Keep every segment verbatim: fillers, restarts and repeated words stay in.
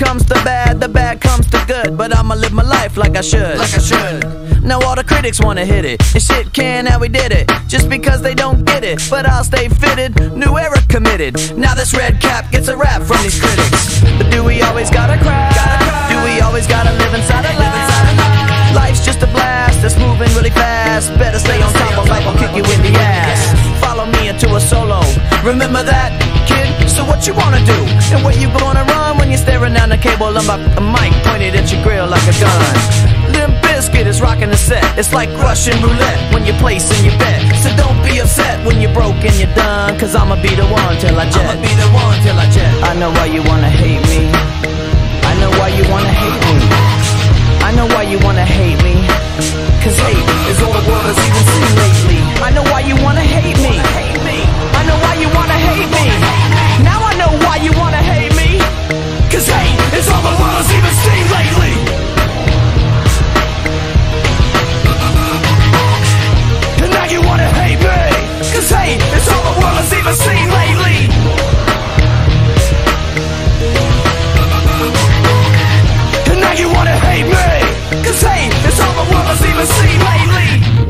comes to bad, the bad comes to good. But I'ma live my life like I should, like I should. Now all the critics wanna hit it, and shit can how we did it, just because they don't get it. But I'll stay fitted, new era committed. Now this red cap gets a rap from these critics. But do we always gotta cry? Do we always gotta live inside a lie? Life's just a blast that's moving really fast. Better stay on top of life, I'll kick you in the ass. Follow me into a solo, remember that, kid? So what you wanna do, and where you gonna run when you're staring down the cable of my a mic pointed at your grill like a gun? Limp Bizkit is rocking the set. It's like Russian roulette when you're placing your bet. So don't be upset when you're broke and you're done, cause I'ma be the one till I jet. I'ma be the one till I jet. I know why you wanna hate me. I know why you wanna hate me. I know why you wanna hate me, cause hate is all the world has even seen lately. I know why you wanna hate me. I know why you wanna hate me. Now I know why you wanna hate me, cause hate is all the world has even seen lately. And now you wanna hate me, cause hate is all the world has even seen lately. And now you wanna hate me, cause hate is all the world has even seen lately.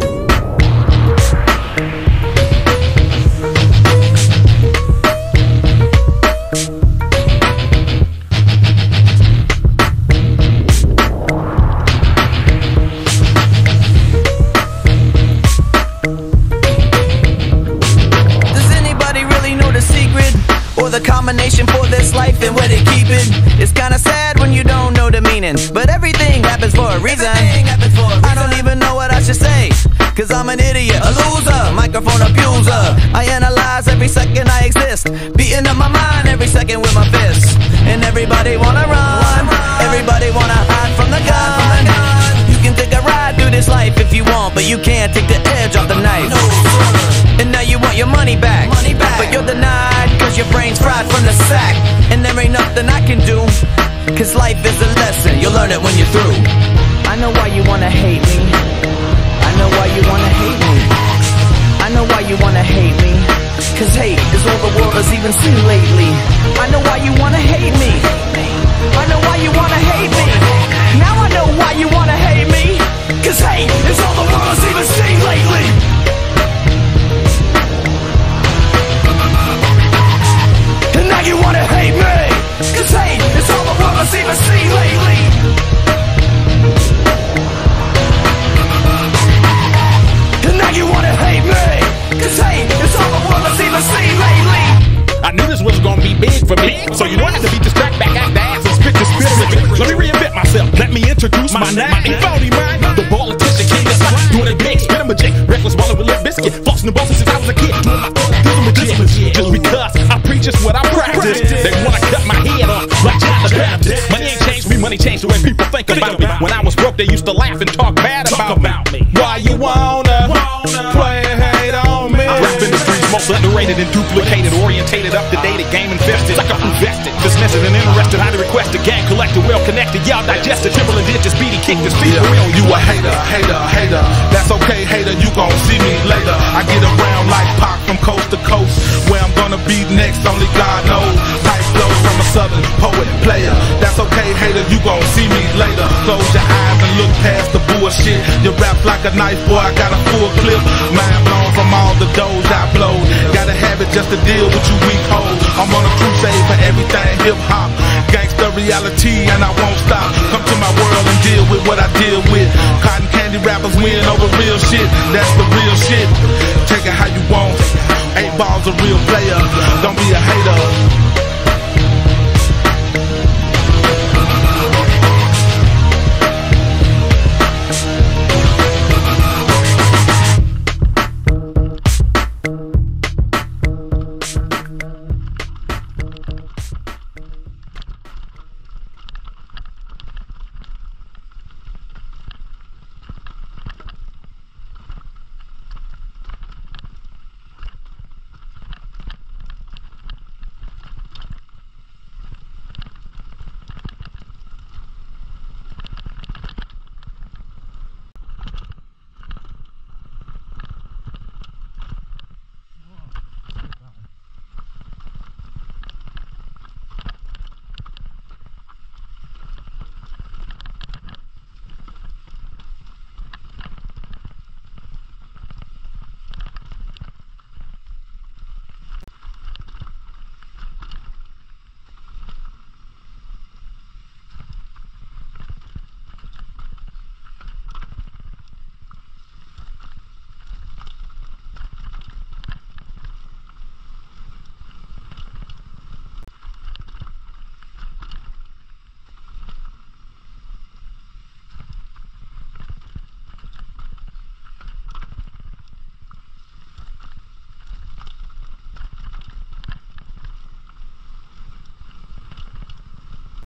The combination for this life and where they keep it. It's kinda sad when you don't know the meaning, but everything happens for a reason. Happens for a reason. I don't even know what I should say, cause I'm an idiot, a loser, microphone abuser. I analyze every second I exist, beating up my mind every second with my fists. And everybody wanna run, everybody wanna hide from the gun. You can take a ride through this life if you want, but you can't take the edge off the knife. And now you want your money back, money back. But you're denied, cause your brain's fried from the sack. And there ain't nothing I can do, cause life is a lesson, you'll learn it when you're through. I know why you wanna hate me. I know why you wanna hate me. I know why you wanna hate me, cause hate is all the world has even seen lately. I know why you wanna hate me. I know why you wanna hate me. Now I know why you wanna hate me, cause hate is all the world has even seen lately. And now you wanna hate me, cause hate is all the world has even seen lately. And now you wanna hate me, cause hate is all the world has even seen lately. I knew this was gonna be big for me, so you know I had to beat this track back at the ass and spit this spirit. Let me reinvent myself, let me introduce my name. My phony mind, the politician king of life, doing it big, spinning my jig, reckless wallet with Limp Bizkit, flossing the bosses since I was a kid. Doing my thing, legit, just because I preach just what I practice. They wanna cut my head off like John the Baptist. Money ain't changed me, money changed the way people think about me. When I was broke, they used to laugh and talk bad about me. Why you wanna play hate on me? Rap industry's most underrated and duplicated, orientated, up to date, game infested. Like I'm invested, dismissive and interested. Highly requested, gang collected, well connected. Y'all digested, triple and digits, speedy kick this beat for real. You a hater, hater, hater. That's okay, hater. You gon' see me later. I get around like Pac from coast to coast. Where I'm gonna be next, only God knows. Tight flows from a southern poet, player. That's okay, hater. You gon' see me later. Close your eyes and look past the bullshit. You rap like a knife, boy. I got a full clip. Mind blown from all the doors I blow. Gotta have it just to deal with you weak hoes. I'm on a crusade for everything hip hop. Gangsta reality and I won't stop. Come to my world and deal with what I deal with. Cotton candy rappers win over real shit. That's the real shit. Take it how you want. Eight Ball's a real player. Don't be a hater.